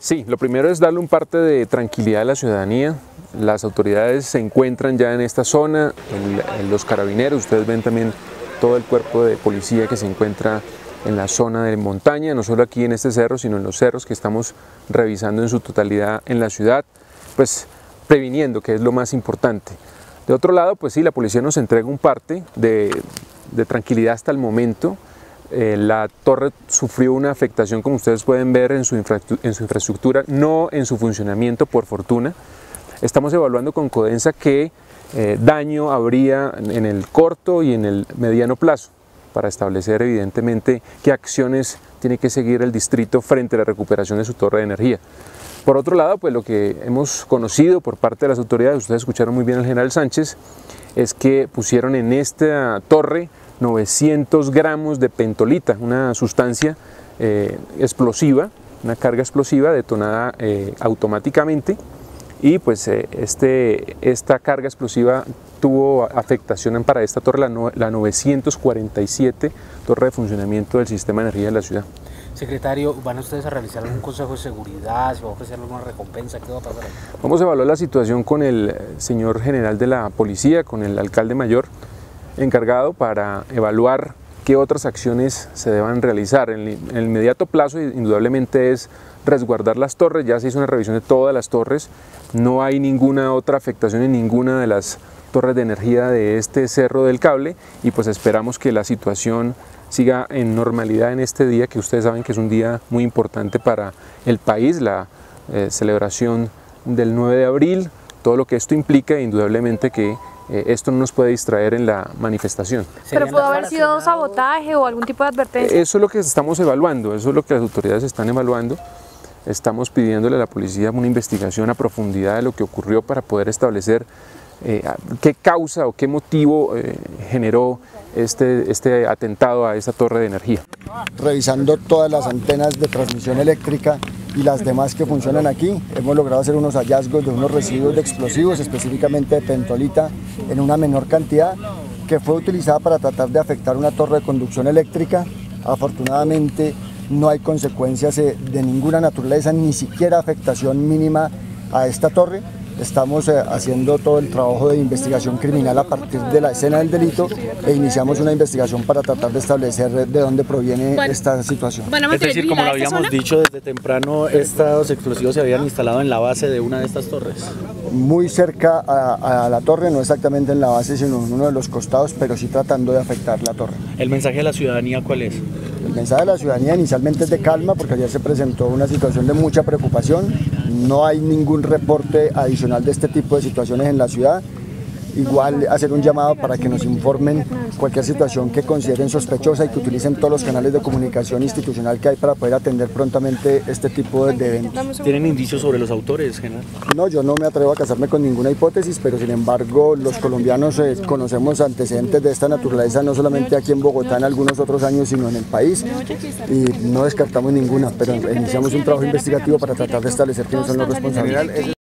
Sí, lo primero es darle un parte de tranquilidad a la ciudadanía. Las autoridades se encuentran ya en esta zona, los carabineros, ustedes ven también todo el cuerpo de policía que se encuentra en la zona de montaña, no solo aquí en este cerro, sino en los cerros que estamos revisando en su totalidad en la ciudad, pues previniendo, que es lo más importante. De otro lado, pues sí, la policía nos entrega un parte de tranquilidad hasta el momento. La torre sufrió una afectación, como ustedes pueden ver, en su infraestructura, no en su funcionamiento, por fortuna. Estamos evaluando con Codensa qué daño habría en el corto y en el mediano plazo, para establecer evidentemente qué acciones tiene que seguir el distrito frente a la recuperación de su torre de energía. Por otro lado, pues lo que hemos conocido por parte de las autoridades, ustedes escucharon muy bien al general Sánchez, es que pusieron en esta torre 900 gramos de pentolita, una sustancia explosiva, una carga explosiva detonada automáticamente, y pues esta carga explosiva tuvo afectación para esta torre, la 947 torre de funcionamiento del sistema de energía de la ciudad. Secretario, ¿van ustedes a realizar algún consejo de seguridad? ¿Se va a ofrecer alguna recompensa? ¿Qué va a pasar ahí? Vamos a evaluar la situación con el señor general de la policía, con el alcalde mayor encargado, para evaluar qué otras acciones se deban realizar. En el inmediato plazo, indudablemente, es resguardar las torres. Ya se hizo una revisión de todas las torres, no hay ninguna otra afectación en ninguna de las torres de energía de este Cerro del Cable, y pues esperamos que la situación siga en normalidad en este día, que ustedes saben que es un día muy importante para el país, la celebración del 9 de abril, todo lo que esto implica, indudablemente que esto no nos puede distraer en la manifestación. ¿Pero pudo haber sido sabotaje o algún tipo de advertencia? Eso es lo que estamos evaluando, eso es lo que las autoridades están evaluando. Estamos pidiéndole a la policía una investigación a profundidad de lo que ocurrió para poder establecer qué causa o qué motivo generó este atentado a esta torre de energía. Revisando todas las antenas de transmisión eléctrica y las demás que funcionan aquí, hemos logrado hacer unos hallazgos de unos residuos de explosivos, específicamente de pentolita, en una menor cantidad, que fue utilizada para tratar de afectar una torre de conducción eléctrica. Afortunadamente no hay consecuencias de ninguna naturaleza, ni siquiera afectación mínima a esta torre. Estamos haciendo todo el trabajo de investigación criminal a partir de la escena del delito e iniciamos una investigación para tratar de establecer de dónde proviene esta situación. Es decir, como lo habíamos dicho desde temprano, estos explosivos se habían instalado en la base de una de estas torres. Muy cerca a la torre, no exactamente en la base, sino en uno de los costados, pero sí tratando de afectar la torre. ¿El mensaje de la ciudadanía cuál es? El mensaje de la ciudadanía inicialmente es de calma, porque ayer se presentó una situación de mucha preocupación. No hay ningún reporte adicional de este tipo de situaciones en la ciudad. Igual hacer un llamado para que nos informen cualquier situación que consideren sospechosa y que utilicen todos los canales de comunicación institucional que hay para poder atender prontamente este tipo de eventos. ¿Tienen indicios sobre los autores, general? No, yo no me atrevo a casarme con ninguna hipótesis, pero sin embargo los colombianos conocemos antecedentes de esta naturaleza, no solamente aquí en Bogotá en algunos otros años, sino en el país, y no descartamos ninguna, pero iniciamos un trabajo investigativo para tratar de establecer quiénes son los responsables.